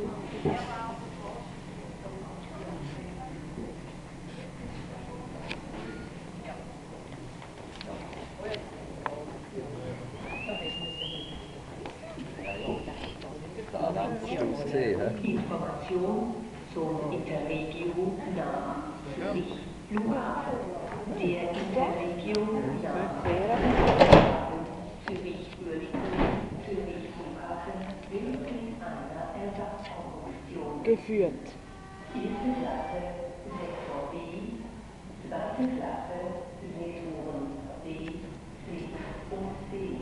Information zum Interregio nach Zürich-Flughafen. Der Interregio nach Zürich-Uerlikon, Zürich-Flughafen will mit einer Ersatzkonstruktion geführt. Erste Klasse Sektor B, zweite Klasse Sektoren D, C und D.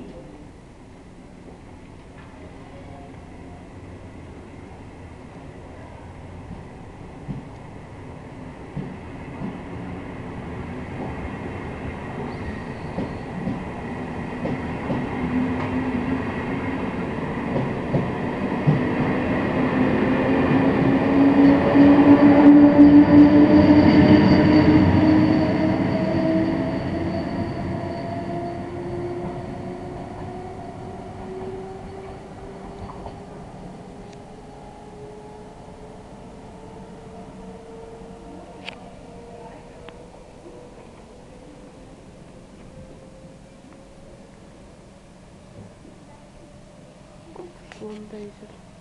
Verschwunden ist er.